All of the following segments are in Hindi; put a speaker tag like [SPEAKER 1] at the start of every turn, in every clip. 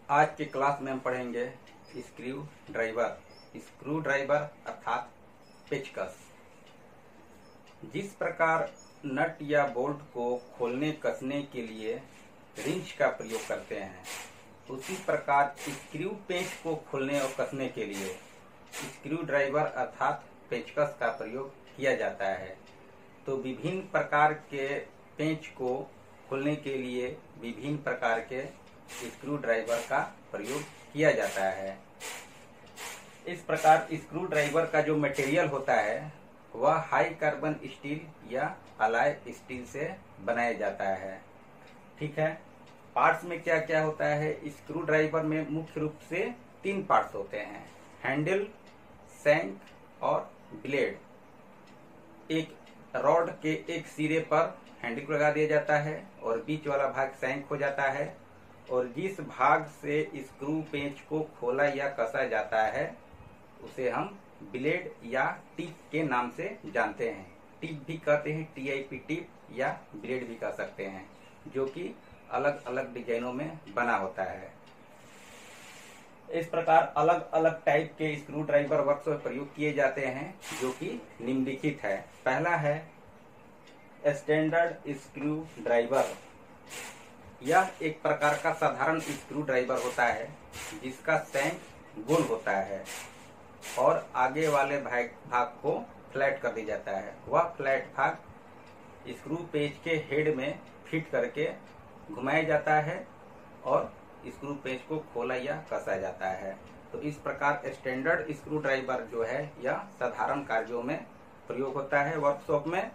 [SPEAKER 1] आज के क्लास में हम पढ़ेंगे स्क्रू ड्राइवर। स्क्रू ड्राइवर अर्थात पेचकस। जिस प्रकार नट या बोल्ट को खोलने कसने के लिए रिंच का प्रयोग करते हैं, उसी प्रकार स्क्रू पेंच को खोलने और कसने के लिए स्क्रू ड्राइवर अर्थात पेचकस का प्रयोग किया जाता है। तो विभिन्न प्रकार के पेंच को खोलने के लिए विभिन्न प्रकार के स्क्रू ड्राइवर का प्रयोग किया जाता है। इस प्रकार स्क्रू ड्राइवर का जो मटेरियल होता है वह हाई कार्बन स्टील या अलाय स्टील से बनाया जाता है। ठीक है। पार्ट्स में क्या क्या होता है? स्क्रू ड्राइवर में मुख्य रूप से 3 पार्ट्स होते हैं: हैंडल, शैंक और ब्लेड। एक रॉड के एक सिरे पर हैंडल को लगा दिया जाता है और बीच वाला भाग शैंक हो जाता है, और जिस भाग से स्क्रू पेंच को खोला या कसा जाता है उसे हम ब्लेड या टिप के नाम से जानते हैं। टिप भी कहते हैं, TIP टिप, या ब्लेड भी कह सकते हैं, जो कि अलग अलग डिजाइनों में बना होता है। इस प्रकार अलग अलग टाइप के स्क्रू ड्राइवर वर्कशॉप में प्रयोग किए जाते हैं, जो कि निम्नलिखित है। पहला है स्टैंडर्ड स्क्रू ड्राइवर। यह एक प्रकार का साधारण स्क्रू ड्राइवर होता है जिसका शैंक गोल होता है और आगे वाले भाग को फ्लैट कर दिया जाता है। वह फ्लैट भाग स्क्रू पेंच के हेड में फिट करके घुमाया जाता है और स्क्रू पेंच को खोला या कसा जाता है। तो इस प्रकार स्टैंडर्ड स्क्रू ड्राइवर जो है यह साधारण कार्यों में प्रयोग होता है वर्कशॉप में।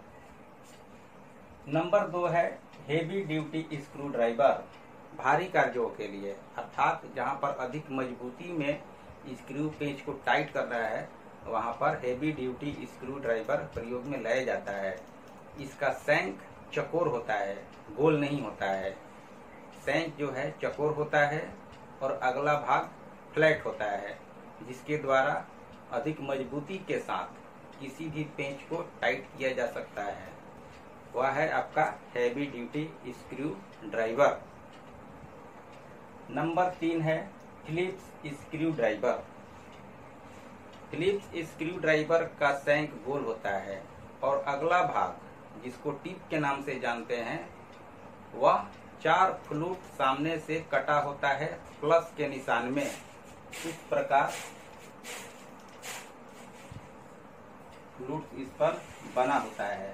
[SPEAKER 1] नंबर 2 है हेवी ड्यूटी स्क्रू ड्राइवर। भारी कार्यों के लिए अर्थात जहां पर अधिक मजबूती में स्क्रू पेंच को टाइट करना है वहां पर हेवी ड्यूटी स्क्रू ड्राइवर प्रयोग में लाया जाता है। इसका शैंक चकोर होता है, गोल नहीं होता है। शैंक जो है चकोर होता है और अगला भाग फ्लैट होता है, जिसके द्वारा अधिक मजबूती के साथ किसी भी पेंच को टाइट किया जा सकता है। वह है आपका heavy duty screwdriver. Number 3 है Phillips screwdriver. Phillips screwdriver का शैंक गोल होता है और अगला भाग, जिसको टिप के नाम से जानते हैं, वह 4 फ्लूट सामने से कटा होता है प्लस के निशान में। इस प्रकार फ्लूट इस पर बना होता है।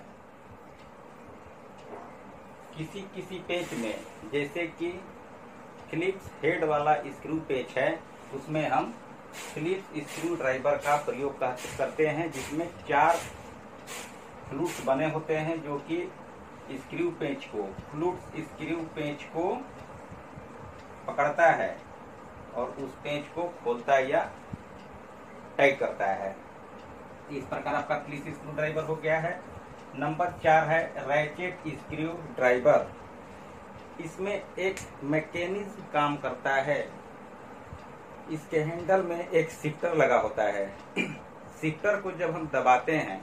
[SPEAKER 1] किसी पेंच में, जैसे कि फिलिप्स हेड वाला स्क्रू पेंच है, उसमें हम फिलिप्स स्क्रू ड्राइवर का प्रयोग करते हैं, जिसमें 4 फ्लूट्स बने होते हैं जो कि स्क्रू पेंच को स्क्रू पेंच को पकड़ता है और उस पेंच को खोलता या टाइट करता है। इस प्रकार आपका फिलिप्स स्क्रू ड्राइवर हो गया है। नंबर 4 है रैचेट स्क्रू ड्राइवर। इसमें एक मैकेनिज्म काम करता है। इसके हैंडल में एक शिफ्टर लगा होता है। शिफ्टर को जब हम दबाते हैं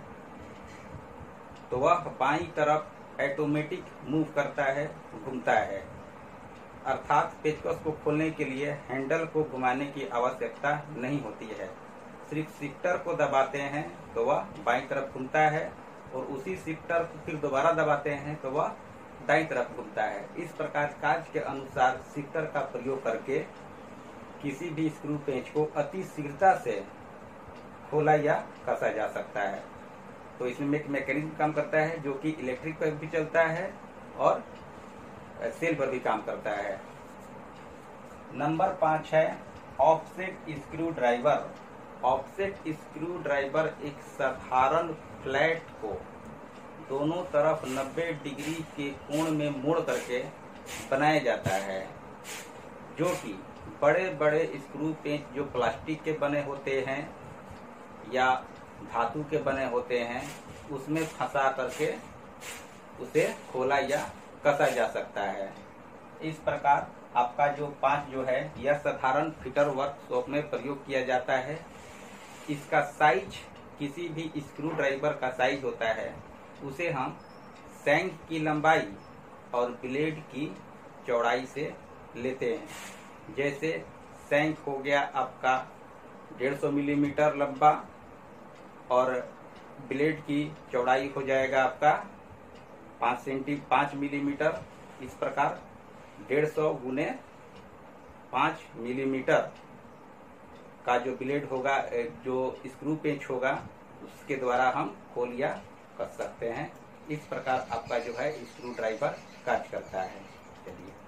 [SPEAKER 1] तो वह बाईं तरफ ऑटोमेटिक मूव करता है, घूमता है। अर्थात पेचकस को खोलने के लिए हैंडल को घुमाने की आवश्यकता नहीं होती है। सिर्फ शिफ्टर को दबाते हैं तो वह बाईं तरफ घूमता है और उसी शिफ्टर को फिर दोबारा दबाते हैं तो वह दाईं तरफ घूमता है। इस प्रकार कार्य के अनुसार शिफ्टर का प्रयोग करके किसी भी स्क्रू पेंच को अति शीघ्रता से खोला या कसा जा सकता है। तो इसमें एक मैकेनिज्म काम करता है जो कि इलेक्ट्रिक पर भी चलता है और सेल पर भी काम करता है। नंबर 5 है offset screwdriver. Offset screwdriver एक साधारण फ्लैट को दोनों तरफ 90 डिग्री के कोण में मोड़ करके बनाया जाता है, जो कि बड़े बड़े स्क्रू पेंच जो प्लास्टिक के बने होते हैं या धातु के बने होते हैं उसमें फंसा करके उसे खोला या कसा जा सकता है। इस प्रकार आपका जो 5 जो है यह साधारण फिटर वर्कशॉप में प्रयोग किया जाता है। इसका साइज किसी भी स्क्रू ड्राइवर का साइज होता है, उसे हम शैंक की लंबाई और ब्लेड की चौड़ाई से लेते हैं। जैसे शंख हो गया आपका 150 मिलीमीटर लंबा और ब्लेड की चौड़ाई हो जाएगा आपका 5 मिलीमीटर। इस प्रकार 150 गुने 5 मिलीमीटर का जो ब्लेड होगा, जो स्क्रू पेंच होगा, उसके द्वारा हम खोल या कस सकते हैं। इस प्रकार आपका जो है स्क्रू ड्राइवर कार्य करता है। चलिए।